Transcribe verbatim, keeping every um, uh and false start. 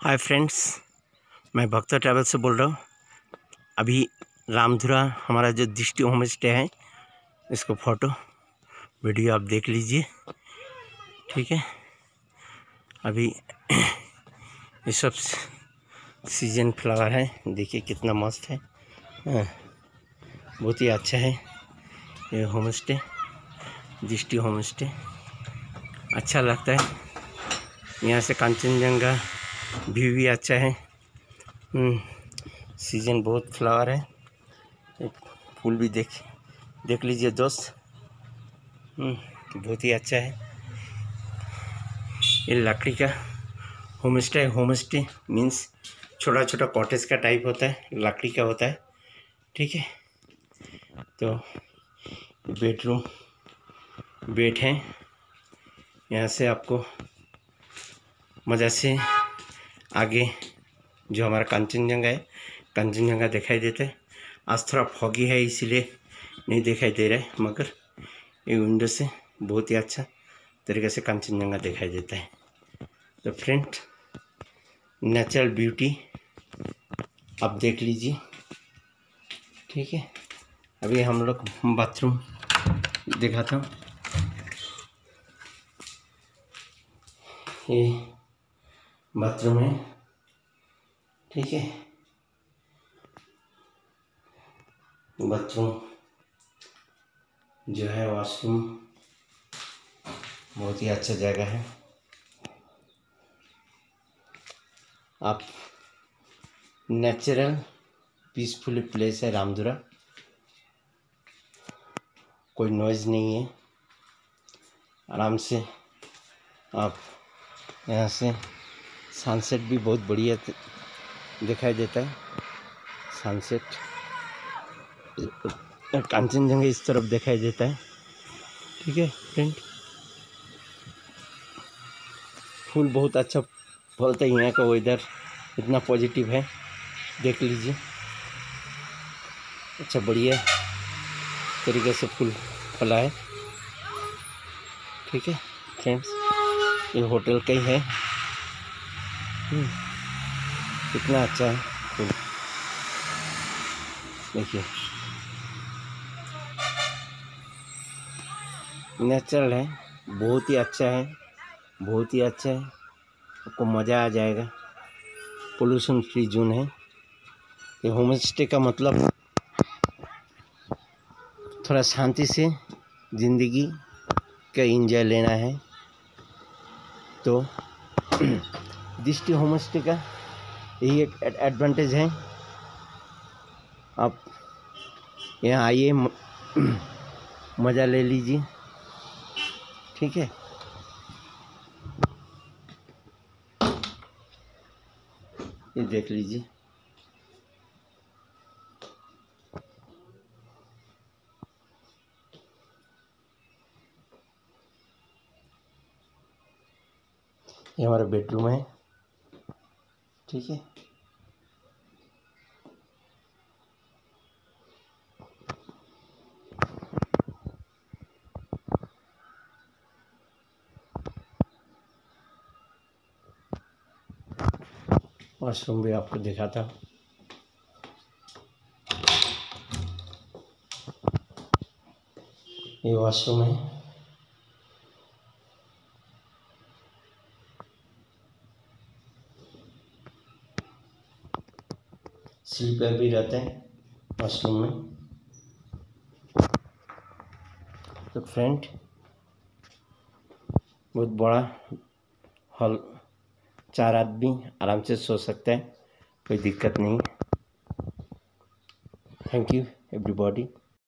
Hi friends, मैं भक्ता travel से बोल रहा हूँ। अभी रामधुरा हमारा जो दृष्टि होम स्टे है, इसको फ़ोटो वीडियो आप देख लीजिए, ठीक है। अभी ये सब सीजन फ्लावर है, देखिए कितना मस्त है। हाँ, बहुत ही अच्छा है ये home stay, Drishti home stay. अच्छा लगता है, यहाँ से कांचनजंगा व्यू भी अच्छा है। सीजन बहुत फ्लावर है, एक फूल भी देख देख लीजिए दोस्त। बहुत ही अच्छा है। ये लकड़ी का होम स्टे है। होम स्टे मीन्स छोटा छोटा कॉटेज का टाइप होता है, लकड़ी का होता है, ठीक है। तो बेडरूम बेड है, यहाँ से आपको मज़ा से आगे जो हमारा कांचनजंगा है, कांचनजंगा दिखाई देता है। आज थोड़ा फॉगी है इसीलिए नहीं दिखाई दे रहा है, मगर ये विंडो से बहुत ही अच्छा तरीके से कांचनजंगा दिखाई देता है। तो फ्रेंड, नेचुरल ब्यूटी आप देख लीजिए, ठीक है। अभी हम लोग बाथरूम दिखाता हूँ। ये बाथरूम है, ठीक है। बाथरूम जो है, वॉशरूम बहुत ही अच्छा जगह है। आप नेचुरल पीसफुल प्लेस है रामधुरा, कोई नॉइज़ नहीं है। आराम से आप यहाँ से सनसेट भी बहुत बढ़िया दिखाई देता है। सनसेट कांचनजंगा इस तरफ दिखाई देता है, ठीक है फ्रेंड। फूल बहुत अच्छा फलता है, यहाँ का वेदर इतना पॉजिटिव है, देख लीजिए। अच्छा बढ़िया तरीके से फूल फला है, ठीक है फ्रेंड्स। ये होटल का ही है, कितना अच्छा है फूल, देखिए। नेचुरल है, बहुत ही अच्छा है, बहुत ही अच्छा है, आपको मज़ा आ जाएगा। पोल्यूशन फ्री जोन है ये। होम स्टे का मतलब थोड़ा शांति से ज़िंदगी का एंजॉय लेना है। तो दृष्टि होम स्टे का यही एक एडवांटेज है। आप यहाँ आइए, मज़ा ले लीजिए, ठीक है। ये देख लीजिए, ये हमारा बेडरूम है, ठीक है। वॉशरूम भी आपको दिखाता हूँ। ये वॉशरूम है, स्लीपर भी रहता है वॉशरूम में। तो फ्रेंड, बहुत बड़ा हॉल, चार आदमी आराम से सो सकते हैं, कोई दिक्कत नहीं। Thank you everybody.